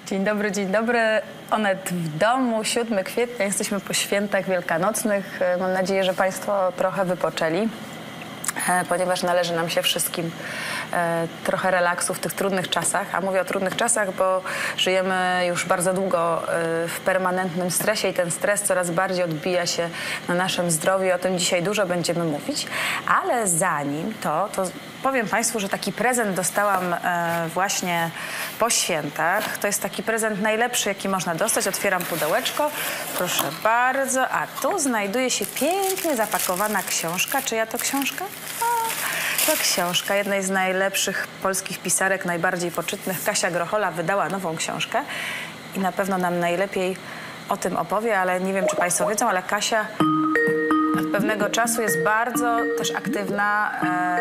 Dzień dobry, dzień dobry. Onet w domu, 7 kwietnia, jesteśmy po świętach wielkanocnych. Mam nadzieję, że Państwo trochę wypoczęli, ponieważ należy nam się wszystkim trochę relaksu w tych trudnych czasach. A mówię o trudnych czasach, bo żyjemy już bardzo długo w permanentnym stresie i ten stres coraz bardziej odbija się na naszym zdrowiu. O tym dzisiaj dużo będziemy mówić. Ale zanim to powiem Państwu, że taki prezent dostałam właśnie po świętach. To jest taki prezent najlepszy, jaki można dostać. Otwieram pudełeczko. Proszę bardzo. A tu znajduje się pięknie zapakowana książka. Czyja to książka? To książka jednej z najlepszych polskich pisarek, najbardziej poczytnych. Kasia Grochola wydała nową książkę i na pewno nam najlepiej o tym opowie, ale nie wiem, czy Państwo wiedzą, ale Kasia od pewnego czasu jest bardzo też aktywna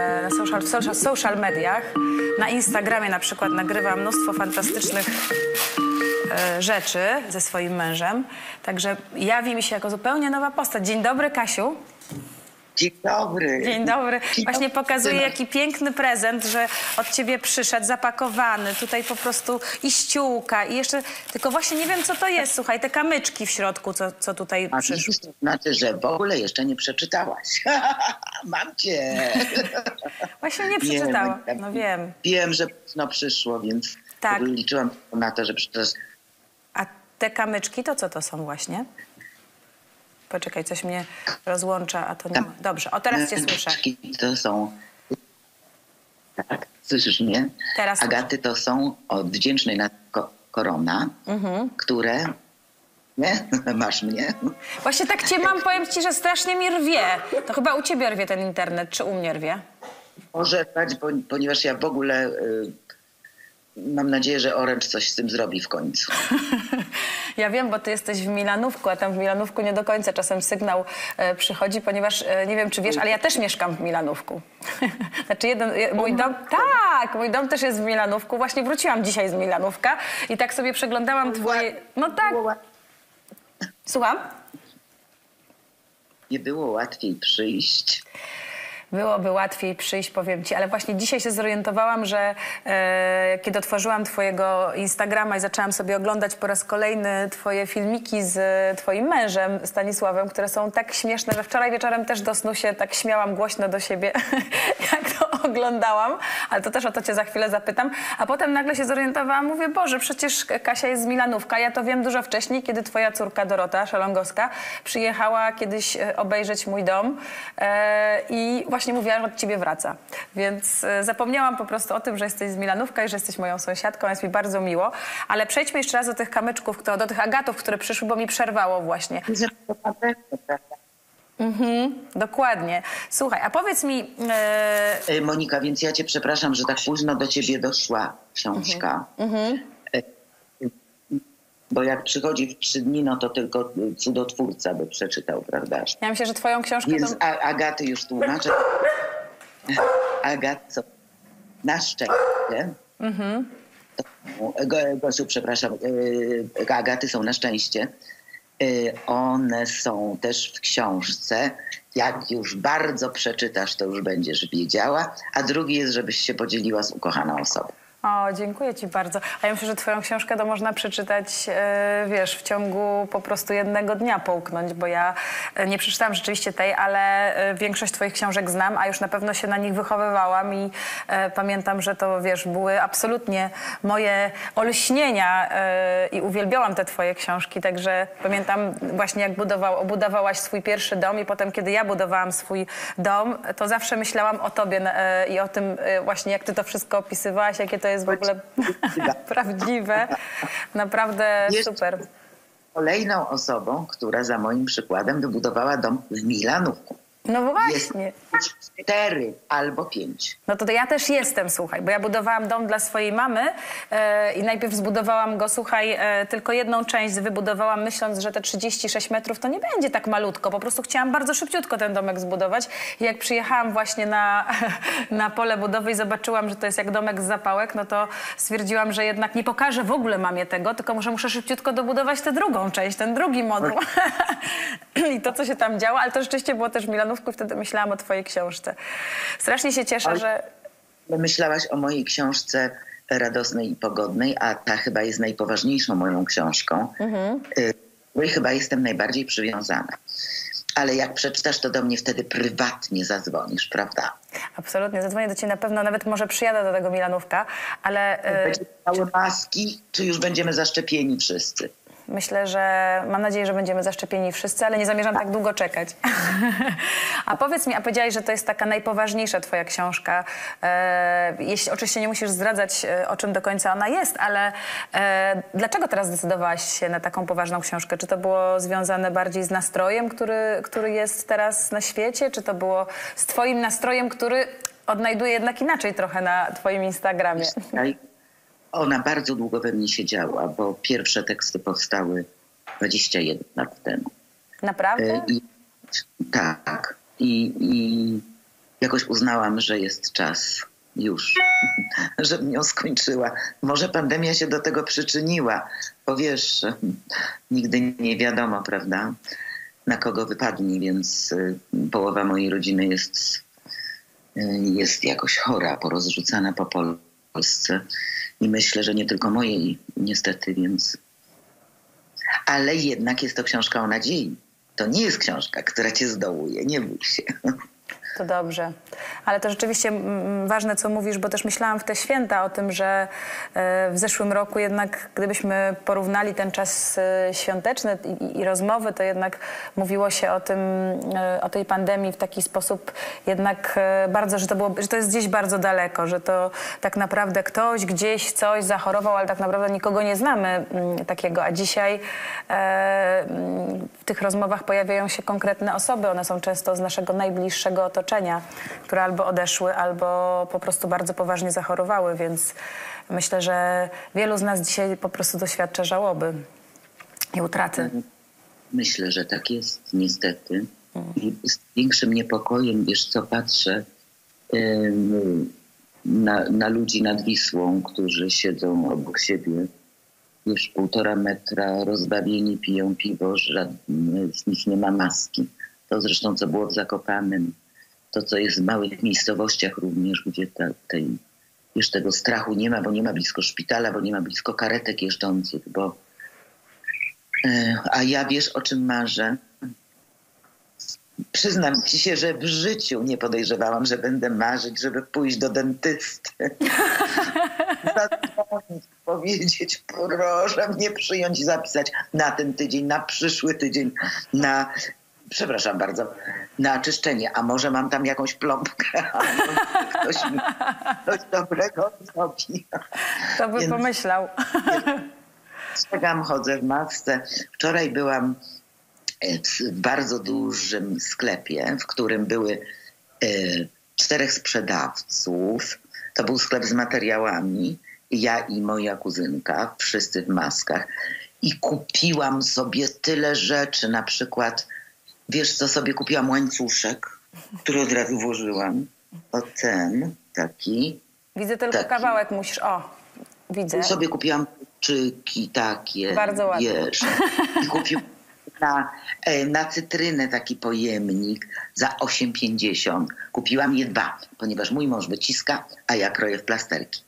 w social mediach. Na Instagramie na przykład nagrywa mnóstwo fantastycznych rzeczy ze swoim mężem. Także jawi mi się jako zupełnie nowa postać. Dzień dobry, Kasiu. Dzień dobry. Dzień dobry. Właśnie pokazuje, jaki piękny prezent, że od ciebie przyszedł, zapakowany. Tutaj po prostu i ściółka, i jeszcze... Tylko właśnie nie wiem, co to jest. Słuchaj, te kamyczki w środku, co tutaj przyszły. To znaczy, że w ogóle jeszcze nie przeczytałaś. Mam cię. Właśnie nie przeczytałam. No wiem. Wiem, że no przyszło, więc tak. Liczyłam na to, że przeczytasz. A te kamyczki to co to są właśnie? Poczekaj, coś mnie rozłącza, a to nie ma. Dobrze, o teraz cię słyszę. To są... Tak, słyszysz mnie? Teraz Agaty to są od Wdzięcznej na Korona, które... Nie? Masz mnie? Właśnie tak cię mam, powiem ci, że strasznie mi rwie. To chyba u ciebie rwie ten internet, czy u mnie rwie? Może tak, ponieważ ja w ogóle... Mam nadzieję, że Orange coś z tym zrobi w końcu. Ja wiem, bo ty jesteś w Milanówku, a tam w Milanówku nie do końca czasem sygnał przychodzi, ponieważ nie wiem, czy wiesz, ale ja też mieszkam w Milanówku. Znaczy mój dom też jest w Milanówku. Właśnie wróciłam dzisiaj z Milanówka i tak sobie przeglądałam twoje... No tak. Słucham? Nie było łatwiej przyjść. Byłoby łatwiej przyjść, powiem ci, ale właśnie dzisiaj się zorientowałam, że kiedy otworzyłam twojego Instagrama i zaczęłam sobie oglądać po raz kolejny twoje filmiki z twoim mężem, Stanisławem, które są tak śmieszne, że wczoraj wieczorem też do snu się tak śmiałam głośno do siebie, jak to oglądałam, ale to też o to cię za chwilę zapytam. A potem nagle się zorientowałam, mówię, Boże, przecież Kasia jest z Milanówka, ja to wiem dużo wcześniej, kiedy twoja córka Dorota Szalongowska przyjechała kiedyś obejrzeć mój dom i właśnie mówiła, że od ciebie wraca. Więc zapomniałam po prostu o tym, że jesteś z Milanówka i że jesteś moją sąsiadką. Jest mi bardzo miło. Ale przejdźmy jeszcze raz do tych kamyczków, do tych agatów, które przyszły, bo mi przerwało właśnie. Dokładnie. Słuchaj, a powiedz mi... Monika, więc ja cię przepraszam, że tak późno do ciebie doszła książka. Bo jak przychodzi w 3 dni, no to tylko cudotwórca by przeczytał, prawda? Ja myślę, że twoją książkę... Więc Agaty już tłumaczę. Agaty, na szczęście... Gosiu, przepraszam. Agaty są na szczęście. One są też w książce. Jak już bardzo przeczytasz, to już będziesz wiedziała. A drugi jest, żebyś się podzieliła z ukochaną osobą. O, dziękuję ci bardzo. A ja myślę, że twoją książkę to można przeczytać, wiesz, w ciągu po prostu jednego dnia połknąć, bo ja nie przeczytałam rzeczywiście tej, ale większość twoich książek znam, a już na pewno się na nich wychowywałam i pamiętam, że to, wiesz, były absolutnie moje olśnienia i uwielbiałam te twoje książki, także pamiętam właśnie, jak budowałaś swój pierwszy dom i potem, kiedy ja budowałam swój dom, to zawsze myślałam o tobie i o tym właśnie, jak ty to wszystko opisywałaś, jakie to jest w ogóle prawdziwe. Naprawdę super. Kolejną osobą, która za moim przykładem wybudowała dom w Milanówku. No właśnie. Jest 4 albo 5. No to ja też jestem, słuchaj, bo ja budowałam dom dla swojej mamy i najpierw zbudowałam go, słuchaj, tylko jedną część wybudowałam, myśląc, że te 36 metrów to nie będzie tak malutko. Po prostu chciałam bardzo szybciutko ten domek zbudować. I jak przyjechałam właśnie na pole budowy i zobaczyłam, że to jest jak domek z zapałek, no to stwierdziłam, że jednak nie pokażę w ogóle mamie tego, tylko muszę szybciutko dobudować tę drugą część, ten drugi moduł. I to, co się tam działo, ale to rzeczywiście było też w Milanówku i wtedy myślałam o twojej książce. Strasznie się cieszę, że... Myślałaś o mojej książce radosnej i pogodnej, a ta chyba jest najpoważniejszą moją książką, której chyba jestem najbardziej przywiązana. Ale jak przeczytasz, to do mnie wtedy prywatnie zadzwonisz, prawda? Absolutnie, zadzwonię do ciebie na pewno, nawet może przyjadę do tego Milanówka, ale... Będzie całe maski, czy już będziemy zaszczepieni wszyscy? Myślę, że mam nadzieję, że będziemy zaszczepieni wszyscy, ale nie zamierzam tak długo czekać. A powiedz mi, a powiedziałaś, że to jest taka najpoważniejsza twoja książka. Jeśli oczywiście nie musisz zdradzać, o czym do końca ona jest, ale dlaczego teraz zdecydowałaś się na taką poważną książkę? Czy to było związane bardziej z nastrojem, który jest teraz na świecie? Czy to było z twoim nastrojem, który odnajduje jednak inaczej trochę na twoim Instagramie? Ona bardzo długo we mnie siedziała, bo pierwsze teksty powstały 21 lat temu. Naprawdę? Tak. I jakoś uznałam, że jest czas już, żebym ją skończyła. Może pandemia się do tego przyczyniła, bo wiesz, nigdy nie wiadomo, prawda, na kogo wypadnie, więc połowa mojej rodziny jest jakoś chora, porozrzucana po Polsce. I myślę, że nie tylko mojej, niestety, więc... Ale jednak jest to książka o nadziei. To nie jest książka, która cię zdołuje, nie bój się. To dobrze. Ale to rzeczywiście ważne, co mówisz, bo też myślałam w te święta o tym, że w zeszłym roku jednak, gdybyśmy porównali ten czas świąteczny i rozmowy, to jednak mówiło się o tej pandemii w taki sposób jednak bardzo, że to jest gdzieś bardzo daleko, że to tak naprawdę ktoś gdzieś coś zachorował, ale tak naprawdę nikogo nie znamy takiego, a dzisiaj w tych rozmowach pojawiają się konkretne osoby, one są często z naszego najbliższego otoczenia, które albo odeszły, albo po prostu bardzo poważnie zachorowały, więc myślę, że wielu z nas dzisiaj po prostu doświadcza żałoby i utraty. Myślę, że tak jest, niestety. I z większym niepokojem, wiesz co, patrzę na ludzi nad Wisłą, którzy siedzą obok siebie, już 1,5 metra, rozbawieni, piją piwo, żadny z nich nie ma maski. To zresztą, co było w Zakopanem. To, co jest w małych miejscowościach również, gdzie już tego strachu nie ma, bo nie ma blisko szpitala, bo nie ma blisko karetek jeżdżących, bo... A ja wiesz, o czym marzę? Przyznam ci się, że w życiu nie podejrzewałam, że będę marzyć, żeby pójść do dentysty. Zadzwonić, powiedzieć, proszę mnie przyjąć i zapisać na ten tydzień, na przyszły tydzień, przepraszam bardzo, na czyszczenie. A może mam tam jakąś plombkę? Ktoś mi coś dobrego zrobi. To by pomyślał. Strzegam, chodzę w masce. Wczoraj byłam w bardzo dużym sklepie, w którym były 4 sprzedawców. To był sklep z materiałami. Ja i moja kuzynka, wszyscy w maskach. I kupiłam sobie tyle rzeczy, na przykład... Wiesz, co sobie kupiłam? Łańcuszek, który od razu włożyłam. O ten, taki. Widzę tylko kawałek, musisz... O, widzę. Sobie kupiłam czyki takie. Bardzo ładnie. Wiesz. I kupiłam na cytrynę taki pojemnik za 8,50. Kupiłam je 2, ponieważ mój mąż wyciska, a ja kroję w plasterki.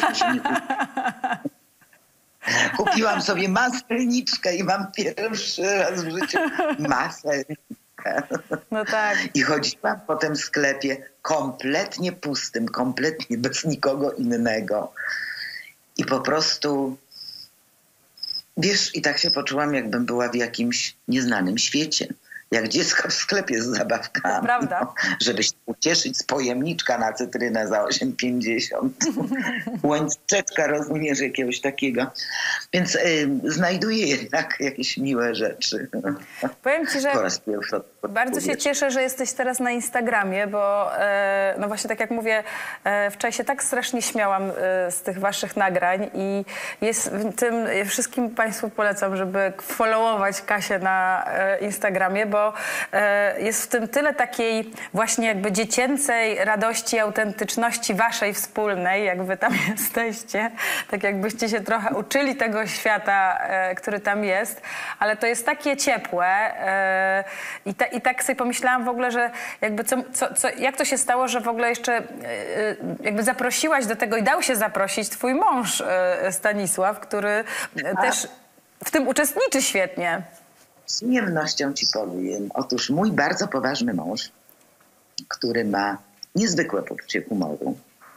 Kupiłam sobie maselniczkę i mam pierwszy raz w życiu maselniczkę. No tak. I chodziłam po tym sklepie kompletnie pustym, kompletnie bez nikogo innego. I po prostu, wiesz, i tak się poczułam, jakbym była w jakimś nieznanym świecie. Jak dziecko w sklepie z zabawkami. Prawda. No, żeby się ucieszyć z pojemniczka na cytrynę za 8,50. Łańcuszeczka, rozumiesz, jakiegoś takiego. Więc znajduję jednak jakieś miłe rzeczy. Powiem ci, że po raz pierwszy bardzo się cieszę, że jesteś teraz na Instagramie, bo no właśnie tak jak mówię, wczoraj się tak strasznie śmiałam z tych waszych nagrań i jest tym wszystkim Państwu polecam, żeby followować Kasię na Instagramie, bo bo jest w tym tyle takiej właśnie jakby dziecięcej radości, autentyczności waszej wspólnej, jak wy tam jesteście, tak jakbyście się trochę uczyli tego świata, który tam jest, ale to jest takie ciepłe i tak sobie pomyślałam w ogóle, że jakby jak to się stało, że w ogóle jeszcze jakby zaprosiłaś do tego i dał się zaprosić twój mąż Stanisław, który też w tym uczestniczy świetnie. Z przyjemnością ci powiem. Otóż mój bardzo poważny mąż, który ma niezwykłe poczucie humoru,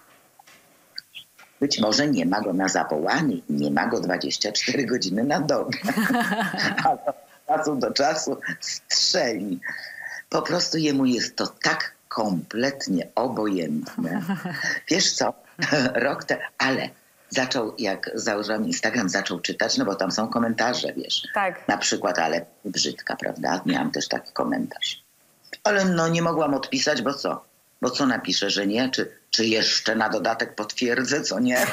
być może nie ma go na zawołanie, nie ma go 24 godziny na dobę, ale od czasu do czasu strzeli. Po prostu jemu jest to tak kompletnie obojętne. Wiesz co, rok temu, ale zaczął, jak założyłam Instagram, zaczął czytać, no bo tam są komentarze, wiesz. Tak. Na przykład, ale brzydka, prawda? Miałam też taki komentarz. Ale no nie mogłam odpisać, bo co? Bo co napiszę, że nie? Czy jeszcze na dodatek potwierdzę, co nie?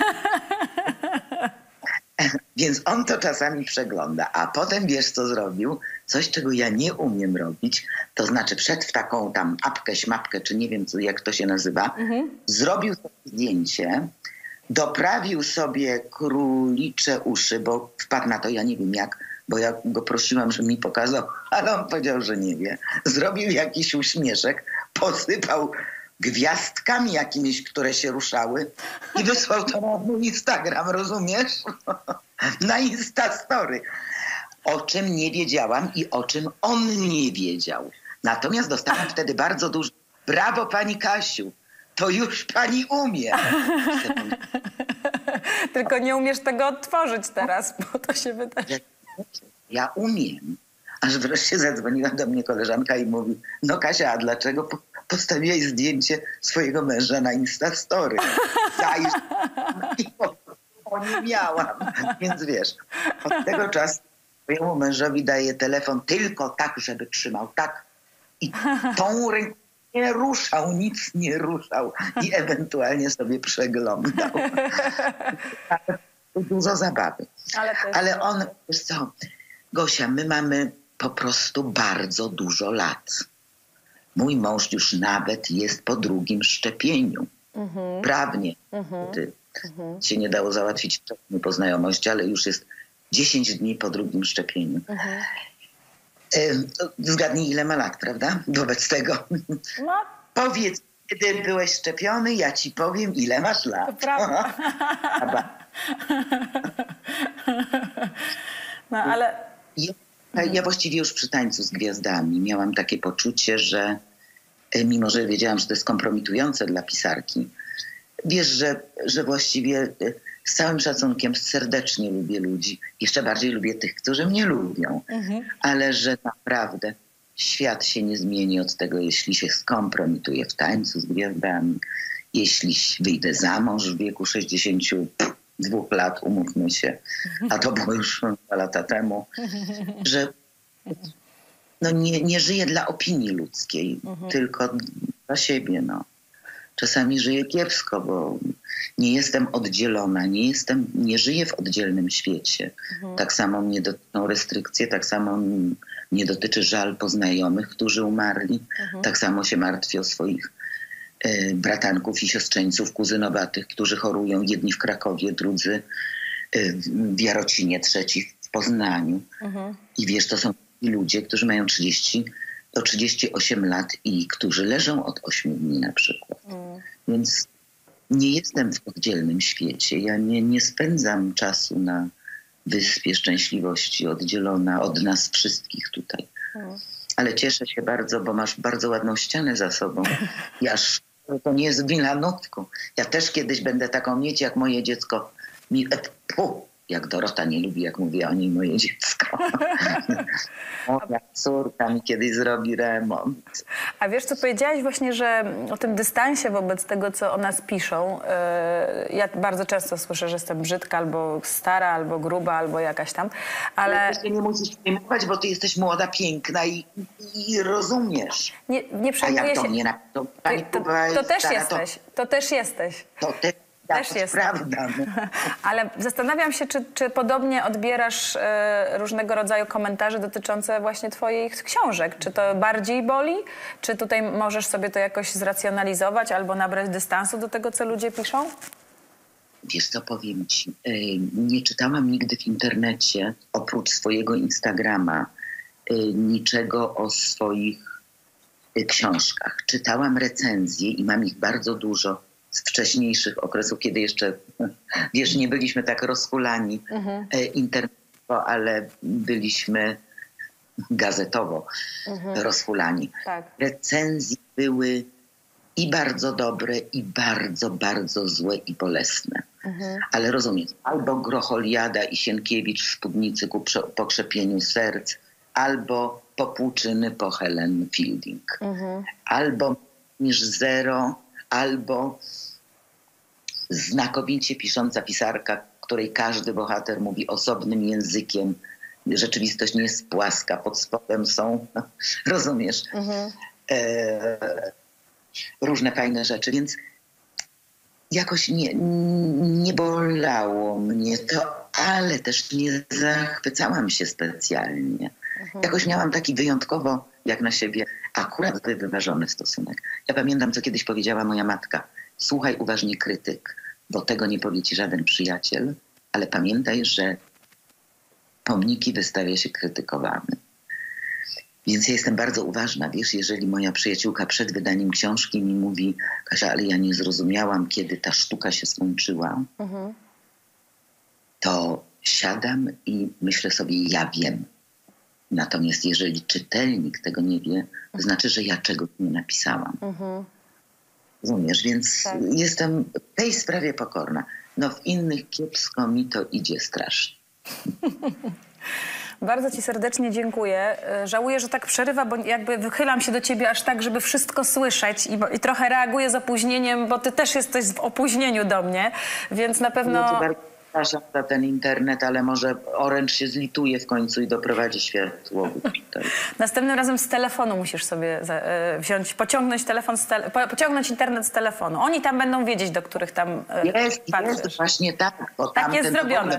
Więc on to czasami przegląda. A potem wiesz, co zrobił? Coś, czego ja nie umiem robić. To znaczy wszedł w taką tam apkę, śmapkę, czy nie wiem, jak to się nazywa. Zrobił sobie zdjęcie, doprawił sobie królicze uszy, bo wpadł na to, ja nie wiem jak, bo ja go prosiłam, żeby mi pokazał, ale on powiedział, że nie wie. Zrobił jakiś uśmieszek, posypał gwiazdkami jakimiś, które się ruszały i wysłał to na mój Instagram, rozumiesz? Na Instastory. O czym nie wiedziałam i o czym on nie wiedział. Natomiast dostałam wtedy bardzo dużo. Brawo, pani Kasiu, to już pani umie. Tylko nie umiesz tego odtworzyć teraz, bo to się wydarzy. Ja umiem. Aż wreszcie zadzwoniła do mnie koleżanka i mówi, no Kasia, a dlaczego postawiłaś zdjęcie swojego męża na Instastory? Bo nie miałam. Więc wiesz, od tego czasu swojemu mężowi daję telefon tylko tak, żeby trzymał tak i tą ręką nie ruszał, nic nie ruszał i ewentualnie sobie przeglądał. Dużo zabawy. Ale on, wiesz co, Gosia, my mamy po prostu bardzo dużo lat. Mój mąż już nawet jest po drugim szczepieniu. Prawnie. Się nie dało załatwić po znajomości, ale już jest 10 dni po drugim szczepieniu. Zgadnij, ile ma lat, prawda? Wobec tego. No. Powiedz, kiedy byłeś szczepiony, ja ci powiem, ile masz lat. To prawda. No, ale... Ja właściwie już przy Tańcu z Gwiazdami miałam takie poczucie, że mimo, że wiedziałam, że to jest kompromitujące dla pisarki, wiesz, że właściwie z całym szacunkiem serdecznie lubię ludzi. Jeszcze bardziej lubię tych, którzy mnie lubią. Ale że naprawdę świat się nie zmieni od tego, jeśli się skompromituję w Tańcu z Gwiazdami, jeśli wyjdę za mąż w wieku 62 lat, umówmy się, a to było już 2 lata temu, że no nie żyję dla opinii ludzkiej, tylko dla siebie. No. Czasami żyję kiepsko, bo nie jestem oddzielona, nie żyję w oddzielnym świecie. Tak samo mnie dotyczą restrykcje, tak samo mnie dotyczy żal po znajomych, którzy umarli. Tak samo się martwię o swoich bratanków i siostrzeńców, kuzynowatych, którzy chorują. Jedni w Krakowie, drudzy w Jarocinie, trzeci w Poznaniu. I wiesz, to są ludzie, którzy mają 30 do 38 lat i którzy leżą od 8 dni na przykład. Więc nie jestem w oddzielnym świecie. Ja nie spędzam czasu na Wyspie Szczęśliwości, oddzielona od nas wszystkich tutaj. Ale cieszę się bardzo, bo masz bardzo ładną ścianę za sobą. To nie jest wina nutku. Ja też kiedyś będę taką mieć, jak moje dziecko. Jak Dorota nie lubi, jak mówię o niej moje dziecko. Moja córka mi kiedyś zrobi remont. A wiesz, co powiedziałaś właśnie, że o tym dystansie wobec tego, co o nas piszą. Ja bardzo często słyszę, że jestem brzydka, albo stara, albo gruba, albo jakaś tam, ale... Ty nie musisz przejmować, bo ty jesteś młoda, piękna i rozumiesz. Nie przejmuję się... A jak to nie to też jesteś. To też jesteś. To też Też jest. Prawda. No. Ale zastanawiam się, czy podobnie odbierasz różnego rodzaju komentarze dotyczące właśnie twoich książek. Czy to bardziej boli? Czy tutaj możesz sobie to jakoś zracjonalizować albo nabrać dystansu do tego, co ludzie piszą? Wiesz co, powiem ci, nie czytałam nigdy w internecie, oprócz swojego Instagrama, niczego o swoich książkach. Czytałam recenzje i mam ich bardzo dużo z wcześniejszych okresów, kiedy jeszcze, wiesz, nie byliśmy tak rozhulani internetowo, ale byliśmy gazetowo rozhulani. Tak. Recenzje były i bardzo dobre, i bardzo, bardzo złe i bolesne. Ale rozumiesz, albo Grocholiada i Sienkiewicz w Spódnicy ku pokrzepieniu serc, albo Popłuczyny po Helen Fielding. Albo niż Zero, albo znakomicie pisząca pisarka, której każdy bohater mówi osobnym językiem. Rzeczywistość nie jest płaska, pod spodem są, rozumiesz, różne fajne rzeczy, więc jakoś nie bolało mnie to, ale też nie zachwycałam się specjalnie. Jakoś miałam taki wyjątkowo, jak na siebie, akurat wyważony stosunek. Ja pamiętam, co kiedyś powiedziała moja matka. Słuchaj uważnie krytyk, bo tego nie powie ci żaden przyjaciel, ale pamiętaj, że pomniki wystawia się krytykowany. Więc ja jestem bardzo uważna, wiesz, jeżeli moja przyjaciółka przed wydaniem książki mi mówi: Kasia, ale ja nie zrozumiałam, kiedy ta sztuka się skończyła, to siadam i myślę sobie, ja wiem. Natomiast jeżeli czytelnik tego nie wie, to znaczy, że ja czegoś nie napisałam. Rozumiesz? Więc jestem w tej sprawie pokorna. No w innych kiepsko mi to idzie strasznie. Bardzo ci serdecznie dziękuję. Żałuję, że tak przerywa, bo jakby wychylam się do ciebie aż tak, żeby wszystko słyszeć i trochę reaguję z opóźnieniem, bo ty też jesteś w opóźnieniu do mnie, więc na pewno... Ja bardzo przepraszam za ten internet, ale może Orange się zlituje w końcu i doprowadzi światło tutaj. Następnym razem z telefonu musisz sobie wziąć, pociągnąć internet z telefonu. Oni tam będą wiedzieć, do których tam patrzysz. Jest właśnie tak, bo tak jest zrobione.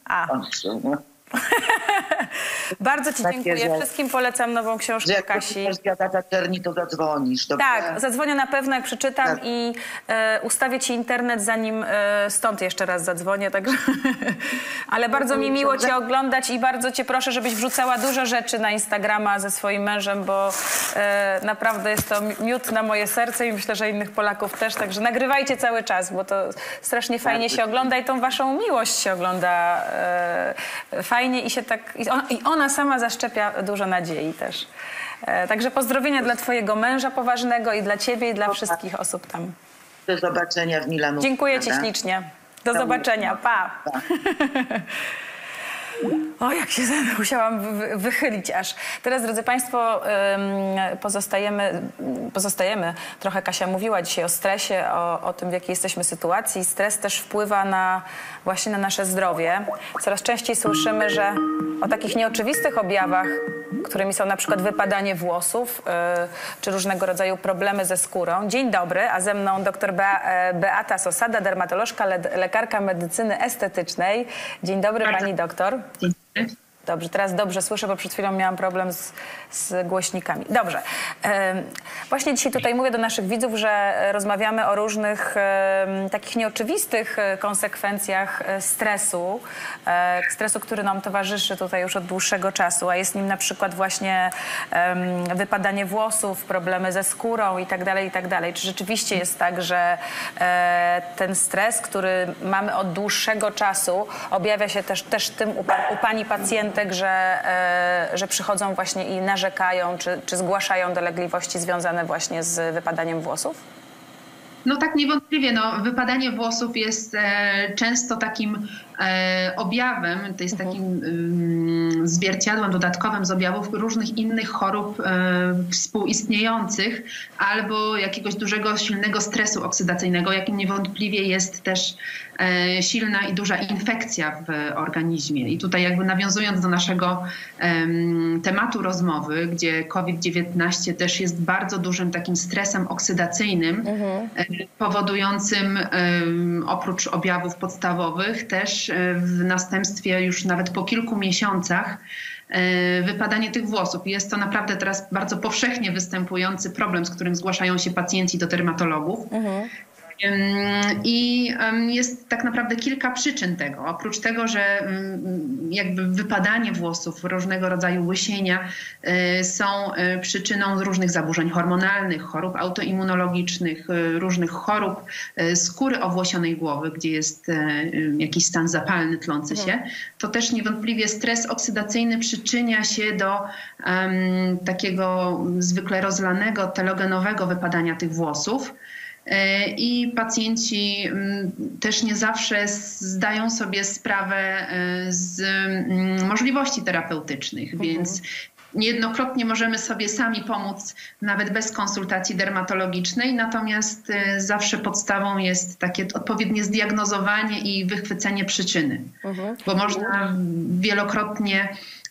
Bardzo ci dziękuję. Wszystkim polecam nową książkę Kasi. Jak Agata Czerni, to zadzwonisz. Dobrze? Tak, zadzwonię na pewno, jak przeczytam i ustawię ci internet, zanim stąd jeszcze raz zadzwonię. Tak. Ale bardzo mi miło cię oglądać i bardzo cię proszę, żebyś wrzucała dużo rzeczy na Instagrama ze swoim mężem, bo naprawdę jest to miód na moje serce i myślę, że innych Polaków też. Także nagrywajcie cały czas, bo to strasznie fajnie się ogląda i tą waszą miłość się ogląda fajnie i się tak... I ona sama zaszczepia dużo nadziei też. Także pozdrowienia dla twojego męża poważnego i dla ciebie i dla wszystkich osób tam. Do zobaczenia w Milanu. Dziękuję ci ślicznie. Do zobaczenia. Pa. O, jak się musiałam wychylić aż. Teraz, drodzy Państwo, pozostajemy. Trochę Kasia mówiła dzisiaj o stresie, o tym, w jakiej jesteśmy sytuacji. Stres też wpływa właśnie na nasze zdrowie. Coraz częściej słyszymy, że o takich nieoczywistych objawach, którymi są na przykład wypadanie włosów, czy różnego rodzaju problemy ze skórą. Dzień dobry, a ze mną dr Beata Sosada, dermatolożka, lekarka medycyny estetycznej. Dzień dobry, pani doktor. Dzień dobry. Dobrze, teraz dobrze słyszę, bo przed chwilą miałam problem z głośnikami. Dobrze. Właśnie dzisiaj tutaj mówię do naszych widzów, że rozmawiamy o różnych takich nieoczywistych konsekwencjach stresu, który nam towarzyszy tutaj już od dłuższego czasu, a jest nim na przykład właśnie wypadanie włosów, problemy ze skórą i tak dalej, i tak dalej. Czy rzeczywiście jest tak, że ten stres, który mamy od dłuższego czasu, objawia się też tym u pani pacjentek, że przychodzą właśnie i narzekają, czy zgłaszają dolegliwości związane właśnie z wypadaniem włosów? No tak, niewątpliwie. Wypadanie włosów jest często takim objawem, to jest takim zwierciadłem dodatkowym z objawów różnych innych chorób współistniejących albo jakiegoś dużego, silnego stresu oksydacyjnego, jakim niewątpliwie jest też silna i duża infekcja w organizmie. I tutaj jakby nawiązując do naszego tematu rozmowy, gdzie COVID-19 też jest bardzo dużym takim stresem oksydacyjnym, powodującym oprócz objawów podstawowych też w następstwie już nawet po kilku miesiącach wypadanie tych włosów. Jest to naprawdę teraz bardzo powszechnie występujący problem, z którym zgłaszają się pacjenci do dermatologów. I jest tak naprawdę kilka przyczyn tego. Oprócz tego, że jakby wypadanie włosów, różnego rodzaju łysienia są przyczyną różnych zaburzeń hormonalnych, chorób autoimmunologicznych, różnych chorób skóry owłosionej głowy, gdzie jest jakiś stan zapalny tlący się, to też niewątpliwie stres oksydacyjny przyczynia się do takiego zwykle rozlanego, telogenowego wypadania tych włosów. I pacjenci też nie zawsze zdają sobie sprawę z możliwości terapeutycznych, więc niejednokrotnie możemy sobie sami pomóc nawet bez konsultacji dermatologicznej, natomiast zawsze podstawą jest takie odpowiednie zdiagnozowanie i wychwycenie przyczyny, bo można wielokrotnie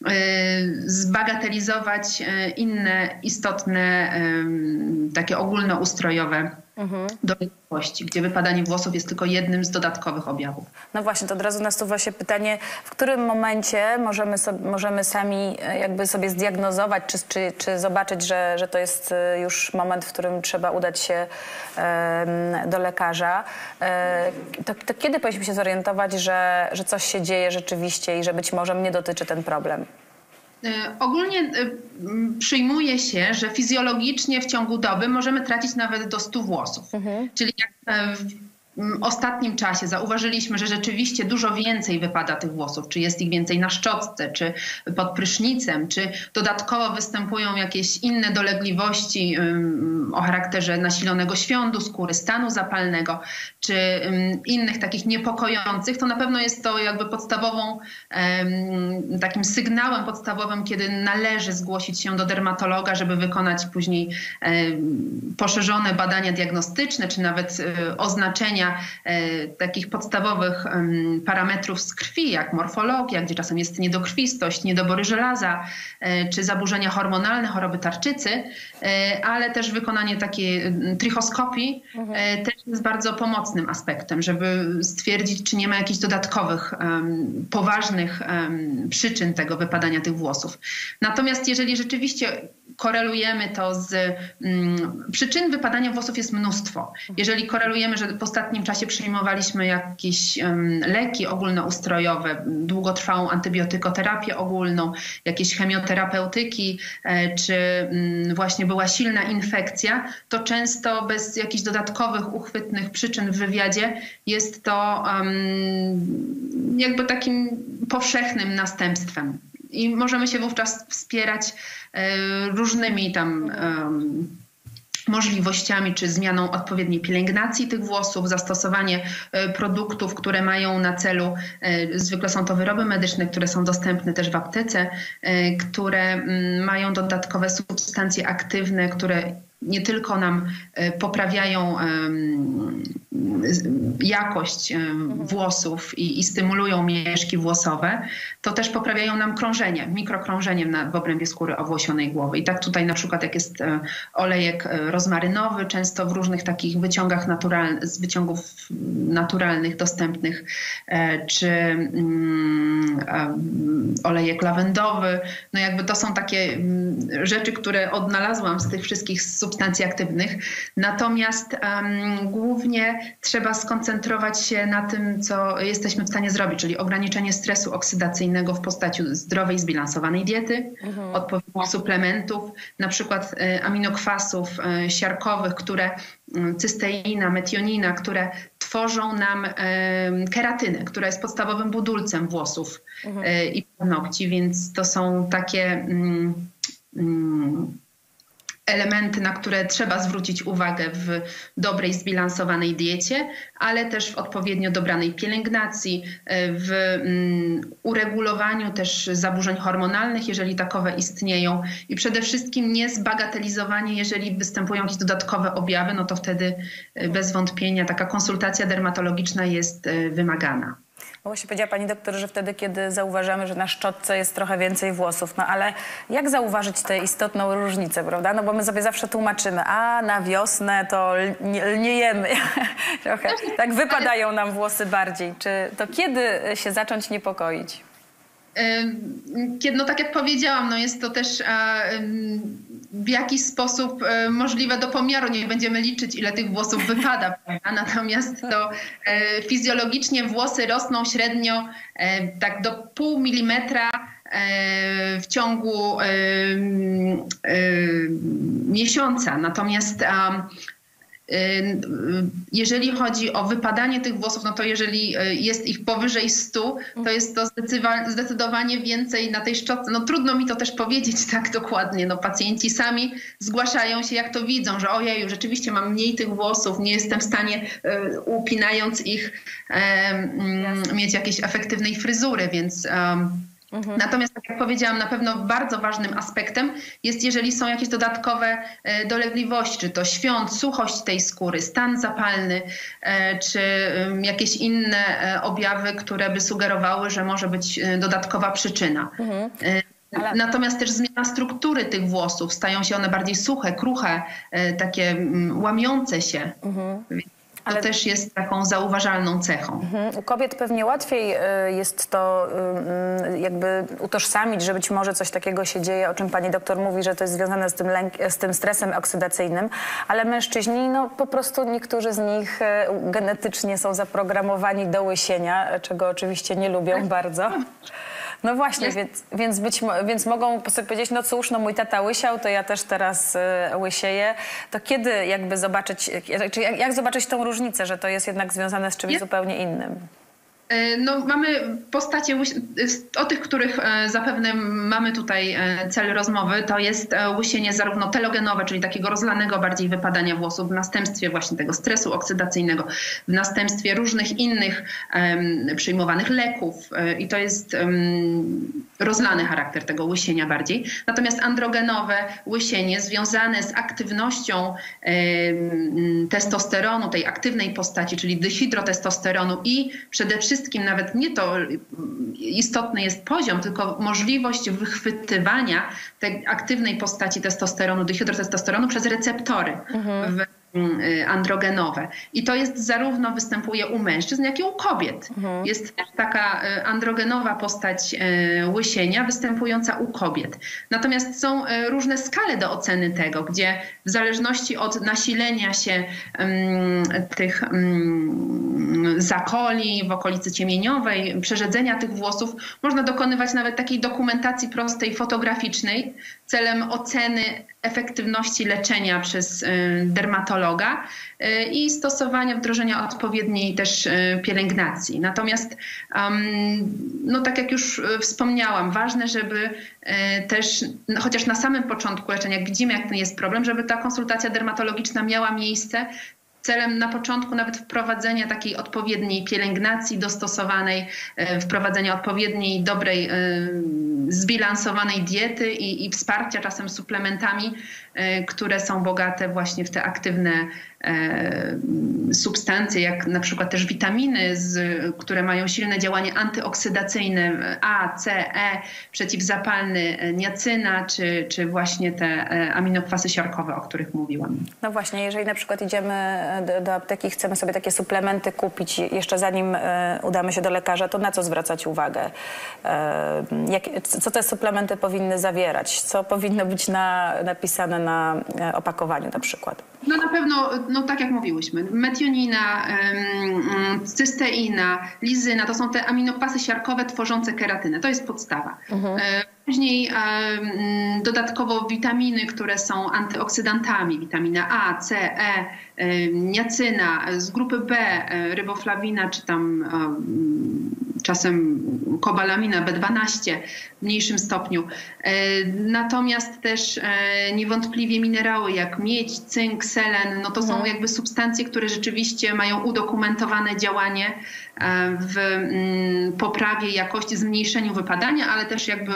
zbagatelizować inne istotne, takie ogólnoustrojowe dolegliwości, gdzie wypadanie włosów jest tylko jednym z dodatkowych objawów. No właśnie, to od razu nasuwa się pytanie, w którym momencie możemy sami jakby sobie zdiagnozować, czy zobaczyć, że to jest już moment, w którym trzeba udać się do lekarza. To kiedy powinniśmy się zorientować, że coś się dzieje rzeczywiście i że być może mnie dotyczy ten problem? Ogólnie przyjmuje się, że fizjologicznie w ciągu doby możemy tracić nawet do 100 włosów. Czyli jak w ostatnim czasie zauważyliśmy, że rzeczywiście dużo więcej wypada tych włosów, czy jest ich więcej na szczotce, czy pod prysznicem, czy dodatkowo występują jakieś inne dolegliwości o charakterze nasilonego świądu skóry, stanu zapalnego, czy innych takich niepokojących, to na pewno jest to jakby podstawową, takim sygnałem podstawowym, kiedy należy zgłosić się do dermatologa, żeby wykonać później poszerzone badania diagnostyczne, czy nawet oznaczenia takich podstawowych parametrów z krwi, jak morfologia, gdzie czasem jest niedokrwistość, niedobory żelaza, czy zaburzenia hormonalne, choroby tarczycy, ale też wykonanie takiej trichoskopii też jest bardzo pomocnym aspektem, żeby stwierdzić, czy nie ma jakichś dodatkowych, poważnych przyczyn tego wypadania tych włosów. Natomiast jeżeli rzeczywiście korelujemy to z przyczyn wypadania włosów jest mnóstwo. Jeżeli korelujemy, że w ostatnim czasie przyjmowaliśmy jakieś leki ogólnoustrojowe, długotrwałą antybiotykoterapię ogólną, jakieś chemioterapeutyki, czy właśnie była silna infekcja, to często bez jakichś dodatkowych, uchwytnych przyczyn w wywiadzie jest to jakby takim powszechnym następstwem. I możemy się wówczas wspierać różnymi tam możliwościami, czy zmianą odpowiedniej pielęgnacji tych włosów, zastosowanie produktów, które mają na celu, zwykle są to wyroby medyczne, które są dostępne też w aptece, które mają dodatkowe substancje aktywne, które nie tylko nam poprawiają jakość włosów i stymulują mieszki włosowe, to też poprawiają nam krążenie, mikrokrążenie w obrębie skóry owłosionej głowy. I tak tutaj na przykład jak jest olejek rozmarynowy, często w różnych takich wyciągach z wyciągów naturalnych dostępnych, czy olejek lawendowy, no jakby to są takie rzeczy, które odnalazłam z tych wszystkich substancji aktywnych. Natomiast głównie trzeba skoncentrować się na tym, co jesteśmy w stanie zrobić, czyli ograniczenie stresu oksydacyjnego w postaci zdrowej, zbilansowanej diety, odpowiednich suplementów, na przykład aminokwasów siarkowych, cysteina, metionina, które tworzą nam keratynę, która jest podstawowym budulcem włosów i paznokci, więc to są takie elementy, na które trzeba zwrócić uwagę w dobrej, zbilansowanej diecie, ale też w odpowiednio dobranej pielęgnacji, w uregulowaniu też zaburzeń hormonalnych, jeżeli takowe istnieją i przede wszystkim nie zbagatelizowanie, jeżeli występują jakieś dodatkowe objawy, no to wtedy bez wątpienia taka konsultacja dermatologiczna jest wymagana. Właśnie powiedziała pani doktor, że wtedy, kiedy zauważamy, że na szczotce jest trochę więcej włosów, no ale jak zauważyć tę istotną różnicę, prawda? No bo my sobie zawsze tłumaczymy, a na wiosnę to nie jemy. Trochę tak wypadają nam włosy bardziej. Czy to kiedy się zacząć niepokoić? No tak jak powiedziałam, no jest to też w jakiś sposób możliwe do pomiaru. Nie będziemy liczyć, ile tych włosów wypada, prawda? Natomiast to fizjologicznie włosy rosną średnio tak do 0,5 milimetra w ciągu miesiąca. Natomiast jeżeli chodzi o wypadanie tych włosów, no to jeżeli jest ich powyżej 100, to jest to zdecydowanie więcej na tej szczotce. No trudno mi to też powiedzieć tak dokładnie. No pacjenci sami zgłaszają się, jak to widzą, że ojeju, rzeczywiście mam mniej tych włosów, nie jestem w stanie upinając ich mieć jakiejś efektywnej fryzury, więc... Natomiast, tak jak powiedziałam, na pewno bardzo ważnym aspektem jest, jeżeli są jakieś dodatkowe dolegliwości, czy to świąt, suchość tej skóry, stan zapalny, czy jakieś inne objawy, które by sugerowały, że może być dodatkowa przyczyna. Natomiast też zmiana struktury tych włosów, stają się one bardziej suche, kruche, takie łamiące się. To też jest taką zauważalną cechą. U kobiet pewnie łatwiej jest to jakby utożsamić, że być może coś takiego się dzieje, o czym pani doktor mówi, że to jest związane z tym stresem oksydacyjnym, ale mężczyźni, no po prostu niektórzy z nich genetycznie są zaprogramowani do łysienia, czego oczywiście nie lubią bardzo. No właśnie, więc mogą sobie powiedzieć, no cóż, no mój tata łysiał, to ja też teraz łysieję. To kiedy jakby zobaczyć, czy jak zobaczyć tą różnicę, że to jest jednak związane z czymś zupełnie innym? No, mamy postacie, o tych, których zapewne mamy tutaj cel rozmowy, to jest łysienie zarówno telogenowe, czyli takiego rozlanego bardziej wypadania włosów w następstwie właśnie tego stresu oksydacyjnego, w następstwie różnych innych przyjmowanych leków i to jest rozlany charakter tego łysienia bardziej. Natomiast androgenowe łysienie związane z aktywnością testosteronu, tej aktywnej postaci, czyli dehydrotestosteronu i przede wszystkim nawet nie to istotny jest poziom, tylko możliwość wychwytywania tej aktywnej postaci testosteronu, dehydrotestosteronu przez receptory androgenowe. I to jest zarówno występuje u mężczyzn, jak i u kobiet. Jest też taka androgenowa postać łysienia występująca u kobiet. Natomiast są różne skale do oceny tego, gdzie w zależności od nasilenia się tych zakoli w okolicy ciemieniowej, przerzedzenia tych włosów, można dokonywać nawet takiej dokumentacji prostej, fotograficznej celem oceny efektywności leczenia przez dermatologa i stosowania, wdrożenia odpowiedniej też pielęgnacji. Natomiast, no tak jak już wspomniałam, ważne, żeby też, chociaż na samym początku leczenia, jak widzimy, jak ten jest problem, żeby ta konsultacja dermatologiczna miała miejsce, celem na początku nawet wprowadzenia takiej odpowiedniej pielęgnacji dostosowanej, wprowadzenia odpowiedniej, dobrej, zbilansowanej diety i wsparcia czasem suplementami, które są bogate właśnie w te aktywne substancje, jak na przykład też witaminy, które mają silne działanie antyoksydacyjne, A, C, E, przeciwzapalny, niacyna, czy właśnie te aminokwasy siarkowe, o których mówiłam. No właśnie, jeżeli na przykład idziemy do apteki, chcemy sobie takie suplementy kupić, jeszcze zanim udamy się do lekarza, to na co zwracać uwagę? Co te suplementy powinny zawierać? Co powinno być napisane na opakowaniu na przykład? No na pewno, no tak jak mówiłyśmy, metionina, cysteina, lizyna, to są te aminokwasy siarkowe tworzące keratynę. To jest podstawa. Później dodatkowo witaminy, które są antyoksydantami, witamina A, C, E, niacyna, z grupy B, ryboflawina czy tam czasem kobalamina B12 w mniejszym stopniu. Natomiast też niewątpliwie minerały jak miedź, cynk, selen, no to są jakby substancje, które rzeczywiście mają udokumentowane działanie w poprawie jakości, zmniejszeniu wypadania, ale też jakby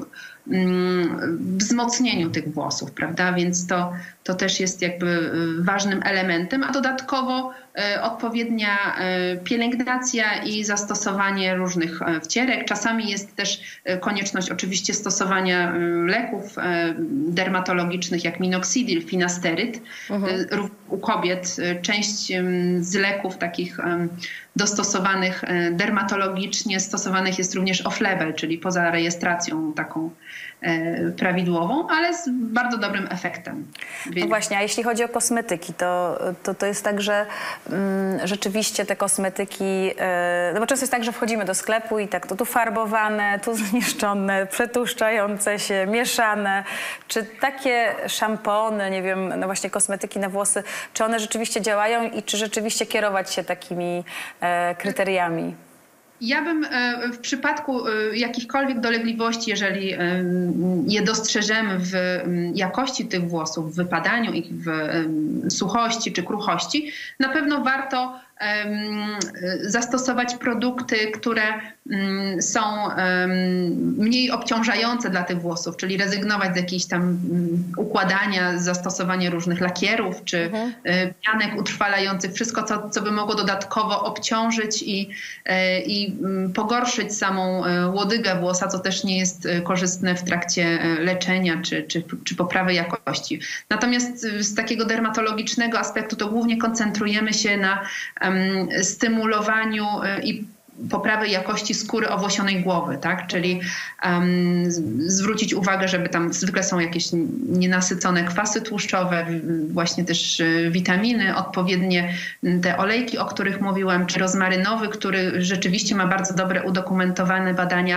wzmocnieniu tych włosów, prawda? Więc to też jest jakby ważnym elementem, a dodatkowo odpowiednia pielęgnacja i zastosowanie różnych wcierek. Czasami jest też konieczność oczywiście stosowania leków dermatologicznych jak minoxidil, finasteryt. U kobiet część z leków takich dostosowanych dermatologicznie stosowanych jest również off-label, czyli poza rejestracją taką prawidłową, ale z bardzo dobrym efektem. No właśnie, a jeśli chodzi o kosmetyki, to jest tak, że rzeczywiście te kosmetyki, no bo często jest tak, że wchodzimy do sklepu i tak to tu farbowane, tu zniszczone, przetłuszczające się, mieszane. Czy takie szampony, nie wiem, no właśnie kosmetyki na włosy, czy one rzeczywiście działają i czy rzeczywiście kierować się takimi kryteriami? Ja bym w przypadku jakichkolwiek dolegliwości, jeżeli je dostrzeżemy w jakości tych włosów, w wypadaniu ich, w suchości czy kruchości, na pewno warto zastosować produkty, które są mniej obciążające dla tych włosów, czyli rezygnować z jakichś tam układania, zastosowania różnych lakierów czy pianek utrwalających, wszystko co by mogło dodatkowo obciążyć i pogorszyć samą łodygę włosa, co też nie jest korzystne w trakcie leczenia czy poprawy jakości. Natomiast z takiego dermatologicznego aspektu to głównie koncentrujemy się na stymulowaniu i poprawy jakości skóry owłosionej głowy, tak? Czyli zwrócić uwagę, żeby tam zwykle są jakieś nienasycone kwasy tłuszczowe, właśnie też witaminy, odpowiednie te olejki, o których mówiłam, czy rozmarynowy, który rzeczywiście ma bardzo dobre udokumentowane badania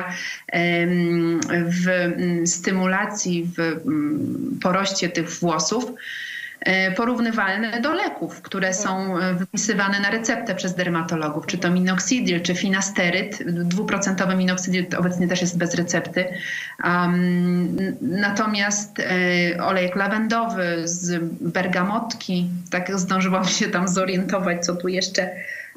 w stymulacji, w poroście tych włosów, porównywalne do leków, które są wypisywane na receptę przez dermatologów, czy to minoxidil, czy finasteryt. 2% minoxidil obecnie też jest bez recepty. Natomiast olejek lawendowy z bergamotki, tak zdążyłam się tam zorientować, co tu jeszcze...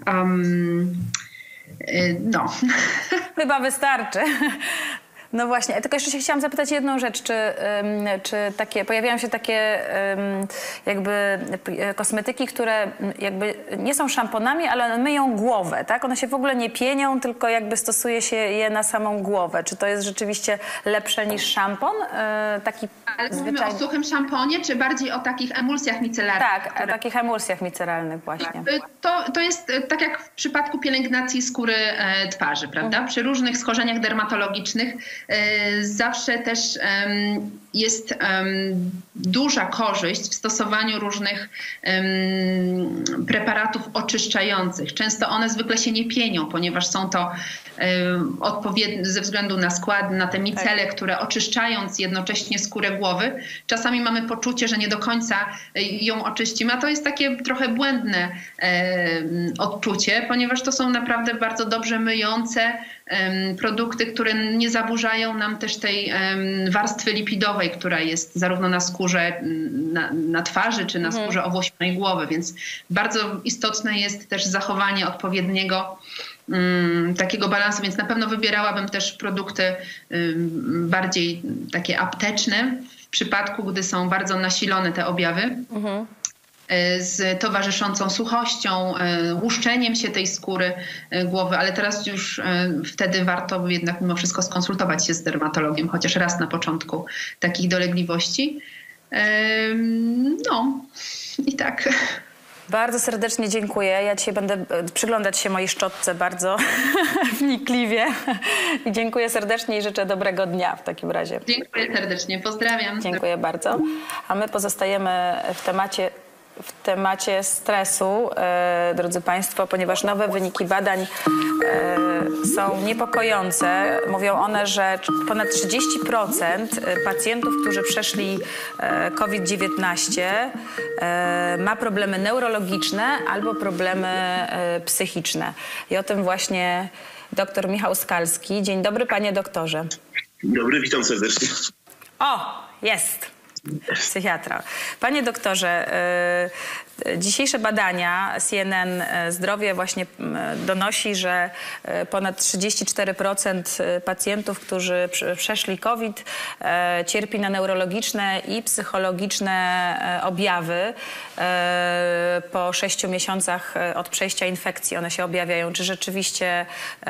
no. Chyba wystarczy. No właśnie, tylko jeszcze się chciałam zapytać jedną rzecz, czy pojawiają się takie jakby kosmetyki, które jakby nie są szamponami, ale one myją głowę, tak? One się w ogóle nie pienią, tylko jakby stosuje się je na samą głowę. Czy to jest rzeczywiście lepsze niż szampon? Ale mówimy o suchym szamponie, czy bardziej o takich emulsjach micelarnych? Tak, o takich emulsjach micelarnych właśnie. To jest tak jak w przypadku pielęgnacji skóry twarzy, prawda? Przy różnych schorzeniach dermatologicznych zawsze też jest duża korzyść w stosowaniu różnych preparatów oczyszczających. Często one zwykle się nie pienią, ponieważ są to odpowiednie ze względu na skład, na te micele, które oczyszczając jednocześnie skórę głowy, czasami mamy poczucie, że nie do końca ją oczyścimy, a to jest takie trochę błędne odczucie, ponieważ to są naprawdę bardzo dobrze myjące produkty, które nie zaburzają nam też tej warstwy lipidowej, która jest zarówno na skórze, na twarzy, czy na skórze owłosionej głowy, więc bardzo istotne jest też zachowanie odpowiedniego takiego balansu, więc na pewno wybierałabym też produkty bardziej takie apteczne w przypadku, gdy są bardzo nasilone te objawy. Z towarzyszącą suchością, łuszczeniem się tej skóry głowy, ale teraz już wtedy warto jednak mimo wszystko skonsultować się z dermatologiem, chociaż raz na początku takich dolegliwości. No i tak. Bardzo serdecznie dziękuję. Ja dzisiaj będę przyglądać się mojej szczotce bardzo wnikliwie. I dziękuję serdecznie i życzę dobrego dnia w takim razie. Dziękuję serdecznie. Pozdrawiam. Dziękuję bardzo. A my pozostajemy w temacie stresu, drodzy Państwo, ponieważ nowe wyniki badań są niepokojące. Mówią one, że ponad 30% pacjentów, którzy przeszli COVID-19 ma problemy neurologiczne albo problemy psychiczne. I o tym właśnie dr Michał Skalski. Dzień dobry, panie doktorze. Dzień dobry, witam serdecznie. O, jest. Psychiatra. Panie doktorze, dzisiejsze badania CNN Zdrowie właśnie donosi, że ponad 34% pacjentów, którzy przeszli COVID, cierpi na neurologiczne i psychologiczne objawy. Po 6 miesiącach od przejścia infekcji one się objawiają. Czy rzeczywiście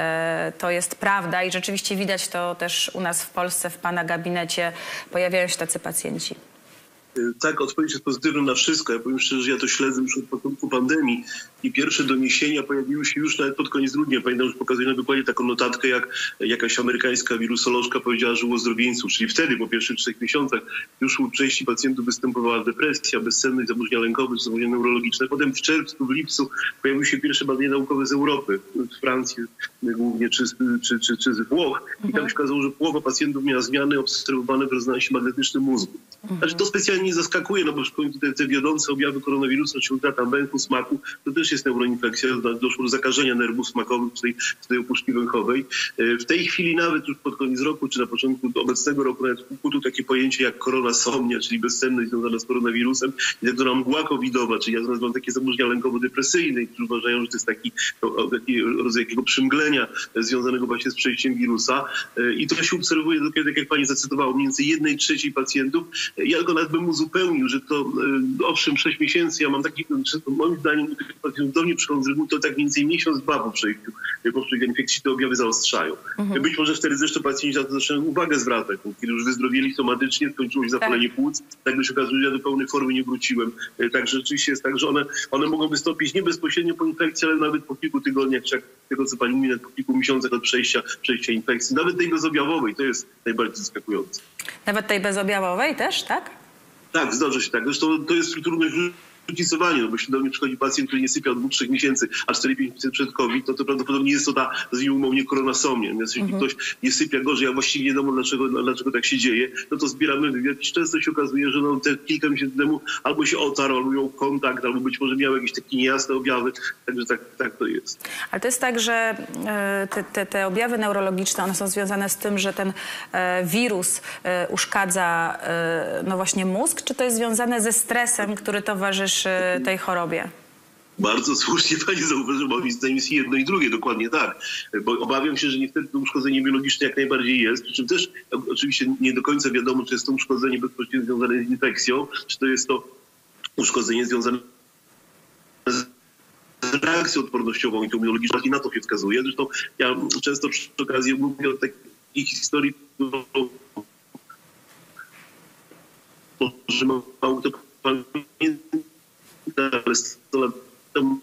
to jest prawda i rzeczywiście widać to też u nas w Polsce, w pana gabinecie, pojawiają się tacy pacjenci? Tak, odpowiedź jest pozytywna na wszystko. Ja powiem szczerze, że ja to śledzę już od początku pandemii i pierwsze doniesienia pojawiły się już nawet pod koniec grudnia. Pamiętam, że pokazuję dokładnie taką notatkę, jak jakaś amerykańska wirusolożka powiedziała, że u ozdrowieńców, czyli wtedy po pierwszych 3 miesiącach już u części pacjentów występowała depresja, bezsenność, zaburzenia lękowe, zaburzenia neurologiczne. Potem w czerwcu, w lipcu pojawiły się pierwsze badania naukowe z Europy, z Francji głównie, czy z Włoch. I tam się okazało, że połowa pacjentów miała zmiany obserwowane w rezonansie magnetycznym mózgu. Znaczy to specjalnie nie zaskakuje, no bo te wiodące objawy koronawirusa, czyli utrata węchu, smaku, to też jest neuroinfekcja. Doszło do zakażenia nerwów smakowych w tej opuszki węchowej. W tej chwili nawet już pod koniec roku, czy na początku obecnego roku nawet ukłuto takie pojęcie jak koronasomnia, czyli bezsenność związana z koronawirusem i tak zwana mgła covidowa, czyli ja to nazywam takie zaburzenia lękowo-depresyjne, którzy uważają, że to jest taki rodzaj jakiego przymglenia związanego właśnie z przejściem wirusa. I to się obserwuje dopiero, tak jak pani zacytowała, mniej więcej 1/3 pacjentów. Ja go nawet bym uzupełnił, że to owszem 6 miesięcy, ja mam taki, moim zdaniem pacjentów do mnie przychodzą z reguły, to tak mniej więcej miesiąc, 2 po przejściu infekcji te objawy zaostrzają. Być może wtedy zresztą pacjenci na to zaczynają uwagę zwracać. Kiedy już wyzdrowieli somatycznie, skończyło się zapalenie płuc, tak się okazuje, że ja do pełnej formy nie wróciłem. Także rzeczywiście jest tak, że one mogą wystąpić nie bezpośrednio po infekcji, ale nawet po kilku tygodniach, czy jak tego co pani mówi, po kilku miesiącach od przejścia infekcji. Nawet tej bezobjawowej, to jest najbardziej zaskakujące. Nawet tej bezobjawowej też, tak? Tak, zdarza się tak. Zresztą to jest trudność różnicowanie, no bo jeśli do mnie przychodzi pacjent, który nie sypia od 2-3 miesięcy, a 4-5 miesięcy przed COVID, to prawdopodobnie jest to ta, nazwijmy umownie, koronasomnia. Natomiast jeśli ktoś nie sypia gorzej, a właściwie nie wiadomo dlaczego tak się dzieje, no to zbieramy wywiad i często się okazuje, że te kilka miesięcy temu albo się otarł, albo miał kontakt, albo być może miał jakieś takie niejasne objawy. Także tak to jest. Ale to jest tak, że te objawy neurologiczne, one są związane z tym, że ten wirus uszkadza no właśnie mózg, czy to jest związane ze stresem, który towarzyszy tej chorobie? Bardzo słusznie pani zauważyła, moim zdaniem jest jedno i drugie, dokładnie tak. Bo obawiam się, że niestety to uszkodzenie biologiczne jak najbardziej jest, przy czym też oczywiście nie do końca wiadomo, czy jest to uszkodzenie bezpośrednio związane z infekcją, czy to jest to uszkodzenie związane z reakcją odpornościową i tą biologiczną, i na to się wskazuje. Zresztą ja często przy okazji mówię o takiej historii, że mało to pamiętam, ale 100 lat temu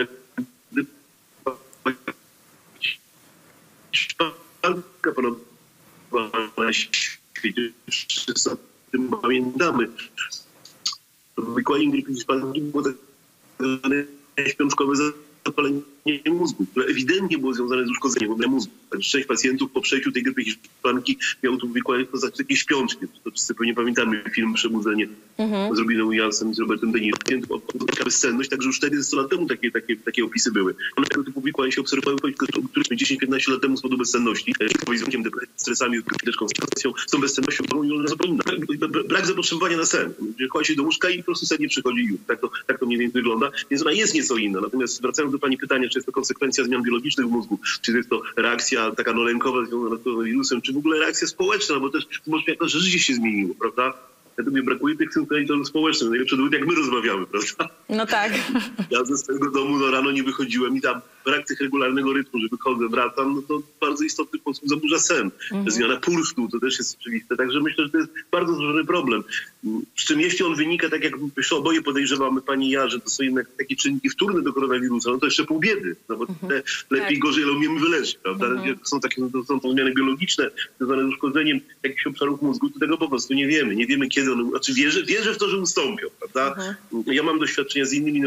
szpanka panowała na świecie, wszyscy o tym pamiętamy. Wykładnie grypy szpanki było tak zwane śpiączkowe zapalenie mózgu, które ewidentnie było związane z uszkodzeniem mózgu. Także 6 pacjentów po przejściu tej grypy hiszpanki miało tu wykładać to znaczy takie śpiączki. To wszyscy pewnie pamiętamy film Przebudzenie z Robiną Williamsem i z Robertem De Niro. Taka bezsenność, także już 400 lat temu takie opisy były. One tego typu wykłady się obserwowały, które 10-15 lat temu z powodu bezsenności, powiązkiem, stresami, koncentracją, z tą bezsennością, brak zapotrzebowania na sen. Kładzie się do łóżka i po prostu sen nie przychodzi już. Tak to mniej więcej wygląda. Więc ona jest nieco inna. Natomiast wracając do pani pytania, czy jest to konsekwencja zmian biologicznych w mózgu, czy jest to reakcja taka lękowa związana z koronawirusem, czy w ogóle reakcja społeczna, bo też może jako, że życie się zmieniło, prawda? Ja mi brakuje tych symptomów społecznych, najlepsze dowód, jak my rozmawiamy, prawda? No tak. Ja ze swojego domu rano nie wychodziłem i tam brak tych regularnego rytmu, że wychodzę, wracam, no to w bardzo istotny sposób zaburza sen. Zmiana pulsu, to też jest oczywiste. Także myślę, że to jest bardzo złożony problem. Przy czym jeśli on wynika, tak jak oboje podejrzewamy, pani i ja, że to są jednak takie czynniki wtórne do koronawirusa, no to jeszcze pół biedy, no bo lepiej, gorzej, ale umiemy wyleczyć, prawda? Są to zmiany biologiczne związane z uszkodzeniem jakichś obszarów mózgu, to tego po prostu nie wiemy. Nie wiemy, kiedy one, znaczy wierzę w to, że ustąpią, prawda? Ja mam doświadczenia z innymi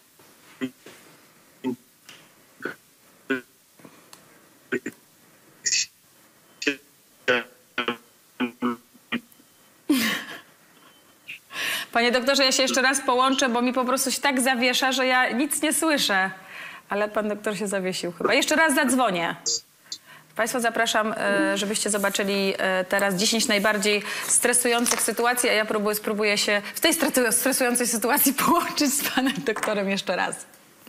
Panie doktorze, ja się jeszcze raz połączę, bo mi po prostu się tak zawiesza, że ja nic nie słyszę. Ale pan doktor się zawiesił chyba. Jeszcze raz zadzwonię. Państwa zapraszam, żebyście zobaczyli teraz 10 najbardziej stresujących sytuacji, a ja spróbuję się w tej stresującej sytuacji połączyć z panem doktorem jeszcze raz.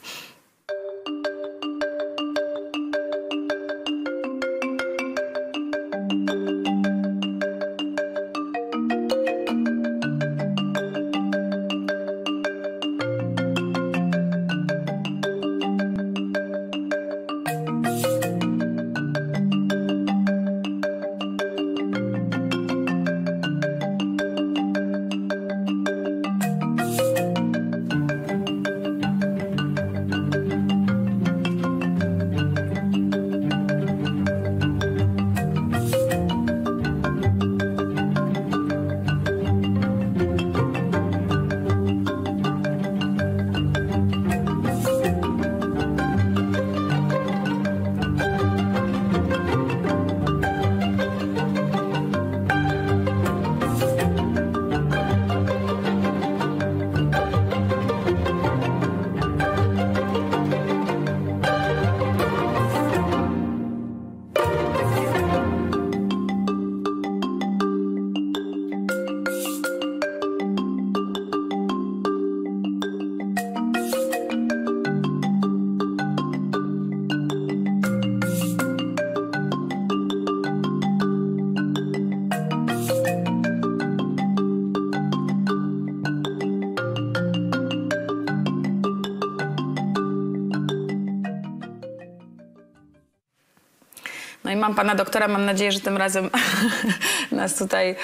No i mam pana doktora, mam nadzieję, że tym razem nas tutaj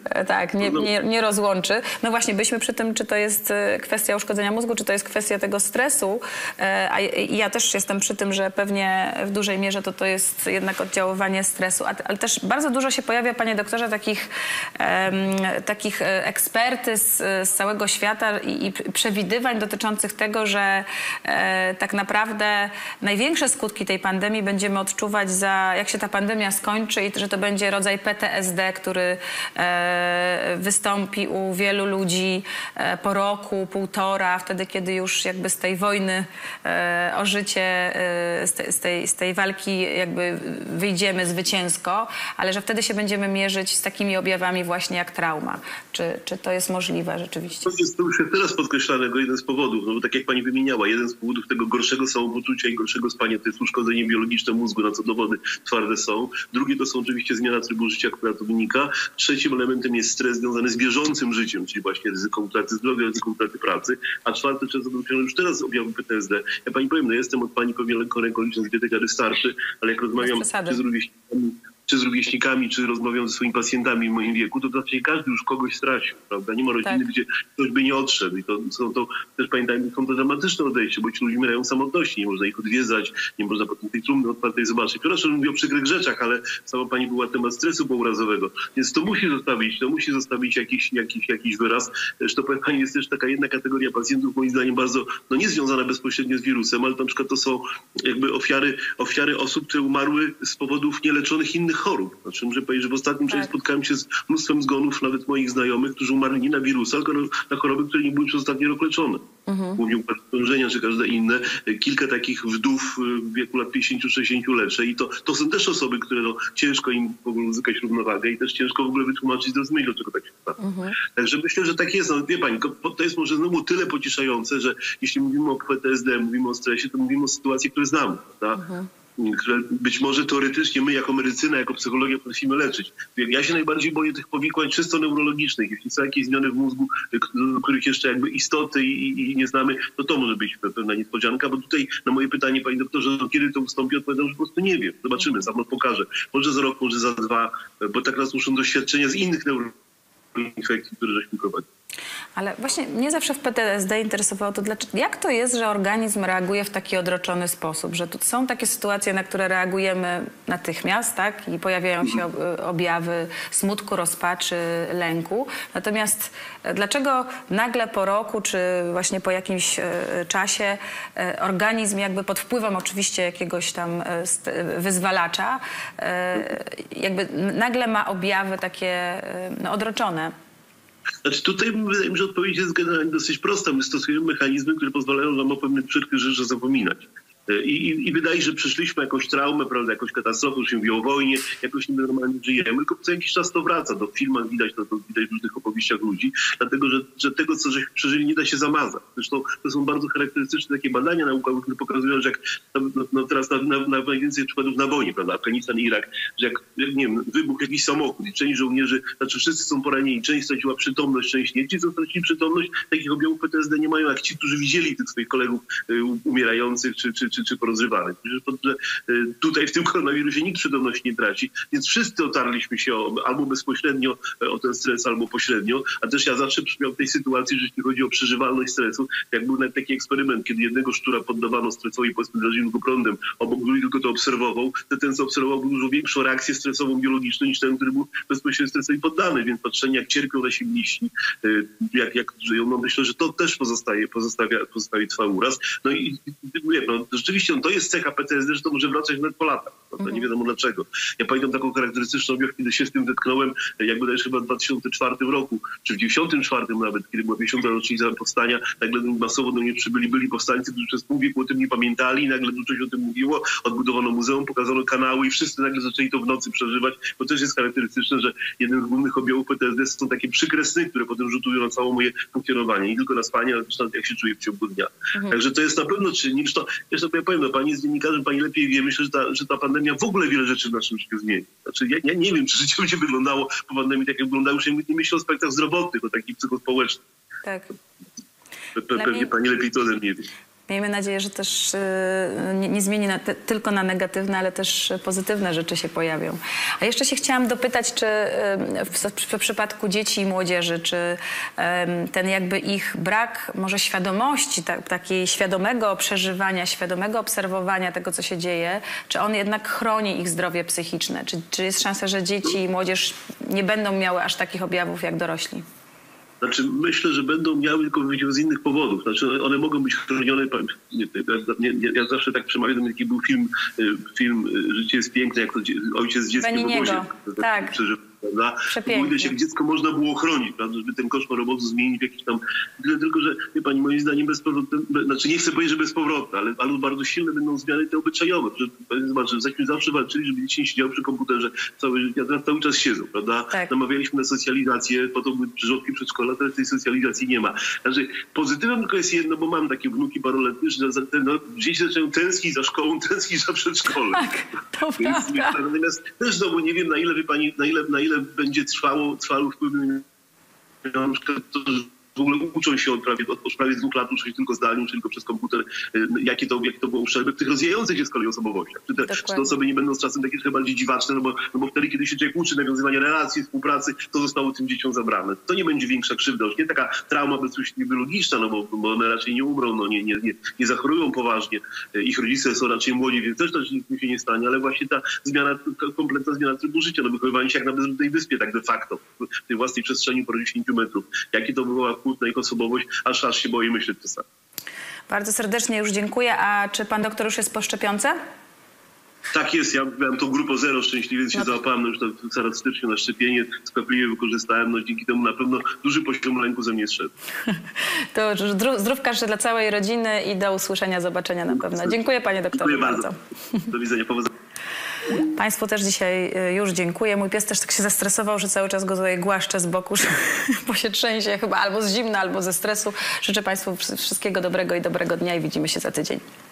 nie rozłączy. No właśnie, byliśmy przy tym, czy to jest kwestia uszkodzenia mózgu, czy to jest kwestia tego stresu. A ja też jestem przy tym, że pewnie w dużej mierze to jest jednak oddziaływanie stresu. Ale też bardzo dużo się pojawia, panie doktorze, takich ekspertyz z całego świata i przewidywań dotyczących tego, że tak naprawdę największe skutki tej pandemii będziemy odczuwać jak się ta pandemia skończy i że to będzie rodzaj PTSD, który wystąpi u wielu ludzi po roku, półtora, wtedy kiedy już jakby z tej wojny o życie, z tej walki jakby wyjdziemy zwycięsko, ale że wtedy się będziemy mierzyć z takimi objawami właśnie jak trauma. Czy to jest możliwe rzeczywiście? To jest już teraz podkreślanego jeden z powodów, no bo tak jak pani wymieniała, jeden z powodów tego gorszego samopoczucia i gorszego spania to jest uszkodzenie biologiczne mózgu, na co dowody twarde są. Drugie to są oczywiście zmiana trybu życia, która to wynika. Trzecim elementem jest stres związany z bieżącym życiem, czyli właśnie ryzyko utraty zdrowia, ryzyko utraty pracy. A czwarte, często dotyczące już teraz objawy PTSD. Ja pani powiem, no jestem od pani pewnie lekko-rękoliczny z biblioteki wystarczy, ale jak rozmawiam czy z rówieśnikami, czy rozmawiam ze swoimi pacjentami w moim wieku, to zawsze każdy już kogoś stracił, prawda? Nie ma rodziny, gdzie ktoś by nie odszedł. I to też pamiętajmy, są to dramatyczne odejście, bo ci ludzie umierają w samotności, nie można ich odwiedzać, nie można potem tej trumny otwartej zobaczyć. Przepraszam, że mówię o przykrych rzeczach, ale sama pani była temat stresu pourazowego. Więc to musi zostawić jakiś wyraz. Zresztą powiem pani, jest też taka jedna kategoria pacjentów, moim zdaniem bardzo, no nie związana bezpośrednio z wirusem, ale na przykład to są jakby ofiary osób, które umarły z powodów nieleczonych innych chorób. Znaczy muszę powiedzieć, że w ostatnim czasie spotkałem się z mnóstwem zgonów nawet moich znajomych, którzy umarli nie na wirusa, tylko na choroby, które nie były przez ostatni rok leczone. Głównie układ krążenia czy każde inne. Kilka takich wdów w wieku lat 50-60 leczę i to są też osoby, które ciężko im w ogóle uzyskać równowagę i też ciężko w ogóle wytłumaczyć, zrozumieć, dlaczego tak się stało. Także myślę, że tak jest. No, wie pani, to jest może znowu tyle pocieszające, że jeśli mówimy o PTSD, mówimy o stresie, to mówimy o sytuacji, które znamy, prawda? Które być może teoretycznie my jako medycyna, jako psychologia potrafimy leczyć. Ja się najbardziej boję tych powikłań czysto neurologicznych. Jeśli są jakieś zmiany w mózgu, których jeszcze jakby istoty i nie znamy, to może być pewna niespodzianka, bo tutaj na moje pytanie, panie doktorze, kiedy to ustąpi, odpowiadam, że po prostu nie wiem. Zobaczymy, sam pokażę. Może za rok, może za 2, bo tak nas muszą doświadczenia z innych neuroinfekcji, które żeśmy prowadzili. Ale właśnie mnie zawsze w PTSD interesowało to, jak to jest, że organizm reaguje w taki odroczony sposób, że tu są takie sytuacje, na które reagujemy natychmiast, tak? I pojawiają się objawy smutku, rozpaczy, lęku. Natomiast dlaczego nagle po roku, czy właśnie po jakimś czasie organizm jakby pod wpływem oczywiście jakiegoś tam wyzwalacza jakby nagle ma objawy takie odroczone? Znaczy tutaj wydaje mi się, że odpowiedź jest generalnie dosyć prosta. My stosujemy mechanizmy, które pozwalają nam o pewnych przykrych rzeczach zapominać. I wydaje się, że przeszliśmy jakąś traumę, prawda, jakąś katastrofę, już się mówi o wojnie, jakoś niby normalnie żyjemy, tylko co jakiś czas to wraca. To w filmach widać, to widać w różnych opowieściach ludzi, dlatego że tego, co żeśmy przeżyli, nie da się zamazać. Zresztą to są bardzo charakterystyczne takie badania naukowe, które pokazują, że jak teraz na najwięcej przykładów na wojnie, prawda, Afganistan i Irak, że jak nie wiem, wybuchł jakiś samochód i część żołnierzy, znaczy wszyscy są poranieni, część straciła przytomność, część nie. Ci, co stracili przytomność, takich objawów PTSD nie mają, jak ci, którzy widzieli tych swoich kolegów umierających czy porozrywanych. Że tutaj w tym koronawirusie nikt przytomności nie traci, więc wszyscy otarliśmy się albo bezpośrednio o ten stres, albo pośrednio, a też ja zawsze przypomniałem tej sytuacji, że jeśli chodzi o przeżywalność stresu, jak był nawet taki eksperyment, kiedy jednego szczura poddawano stresowi, powiedzmy, drażnieniu go prądem, obok drugi tylko to obserwował, to ten, co obserwował, był dużo większą reakcję stresową biologiczną niż ten, który był bezpośrednio stresowi poddany, więc patrzenie, jak cierpią nasi bliźni, jak żyją, no myślę, że to też pozostawi trwały uraz. No i rzeczywiście to jest cecha PTSD, że to może wracać nawet po latach. Nie wiadomo dlaczego. Ja pamiętam taką charakterystyczną objaw, kiedy się z tym zetknąłem, jakby też chyba w 2004 roku, czy w 1994 nawet, kiedy była 50. rocznica powstania, nagle masowo do mnie byli powstańcy, którzy przez pół wieku o tym nie pamiętali, nagle dużo się o tym mówiło, odbudowano muzeum, pokazano kanały i wszyscy nagle zaczęli to w nocy przeżywać, bo też jest charakterystyczne, że jeden z głównych objawów PTSD są takie przykre sny, które potem rzutują na całe moje funkcjonowanie. Nie tylko na spanie, ale też na jak się czuję w ciągu dnia. Także to jest na pewno czynnik, to jeszcze ja powiem, pani jest dziennikarzem, pani lepiej wie, myślę, że ta pandemia w ogóle wiele rzeczy w naszym życiu zmieni. Znaczy, ja nie wiem, czy życie będzie wyglądało po pandemii tak, jak wyglądało, już nie myślę o aspektach zdrowotnych, o takich psychospołecznych. Tak. Pewnie pani lepiej to ode mnie wie. Miejmy nadzieję, że też nie zmieni tylko na negatywne, ale też pozytywne rzeczy się pojawią. A jeszcze się chciałam dopytać, czy w przypadku dzieci i młodzieży, czy ten jakby ich brak może świadomości, takiej świadomego przeżywania, świadomego obserwowania tego, co się dzieje, czy on jednak chroni ich zdrowie psychiczne? Czy jest szansa, że dzieci i młodzież nie będą miały aż takich objawów jak dorośli? Znaczy, myślę, że będą miały tylko z innych powodów. Znaczy, one mogą być chronione. Ja zawsze tak przemawiam, jaki był film Życie jest piękne, jak to ojciec z dzieckiem w obozie. Tak. Pójdę się, jak dziecko można było chronić, prawda, żeby ten koszmar obozu zmienić w jakiś tam... Tylko, że wie pani, moim zdaniem bezpowrotne, znaczy nie chcę powiedzieć, że bezpowrotne, ale bardzo silne będą zmiany te obyczajowe. Żeśmy zawsze walczyli, żeby dzieci nie siedziały przy komputerze cały czas siedzą, prawda? Tak. Namawialiśmy na socjalizację, potem były żłobki przedszkola, teraz tej socjalizacji nie ma. Znaczy, pozytywem tylko jest jedno, bo mam takie wnuki paroletnie, że dzieci zaczynają tęsknić za szkołą, tęsknić za przedszkolem. Tak, to prawda. Natomiast też znowu nie wiem, na ile, wie pani, na ile będzie trwało wpływ na przykład to, że w ogóle uczą się od prawie 2 lat, uczą się tylko zdalnie, uczą tylko przez komputer, jakie to było uszczerbek w tych rozwijających się z kolei osobowościach. Czy te osoby nie będą z czasem takie trochę bardziej dziwaczne, no bo wtedy, kiedy się człowiek uczy nawiązywania relacji, współpracy, to zostało tym dzieciom zabrane. To nie będzie większa krzywda, już nie taka trauma bezpośrednio biologiczna, no bo one raczej nie umrą, no nie zachorują poważnie. Ich rodzice są raczej młodzi, więc też nic się nie stanie, ale właśnie ta zmiana, kompletna zmiana trybu życia, no wychowywanie się jak na bezludnej wyspie, tak de facto, w tej własnej przestrzeni po 10 metrów. Jakie to była na ich osobowość, aż się boję myśleć czasami. Bardzo serdecznie już dziękuję. A czy pan doktor już jest po szczepionce? Tak jest. Ja miałem tą grupę 0 szczęśliwie, więc się załapałem już coraz stycznia na szczepienie. Skwapliwie wykorzystałem. No dzięki temu na pewno duży poziom lęku ze mnie zszedł. To zdrówka jeszcze dla całej rodziny i do usłyszenia, zobaczenia na pewno. Dziękuję panie doktorze. Dziękuję bardzo. Do widzenia. Powodzenia. Państwu też dzisiaj już dziękuję. Mój pies też tak się zestresował, że cały czas go tutaj głaszczę z boku, bo się trzęsie chyba albo z zimna, albo ze stresu. Życzę Państwu wszystkiego dobrego i dobrego dnia i widzimy się za tydzień.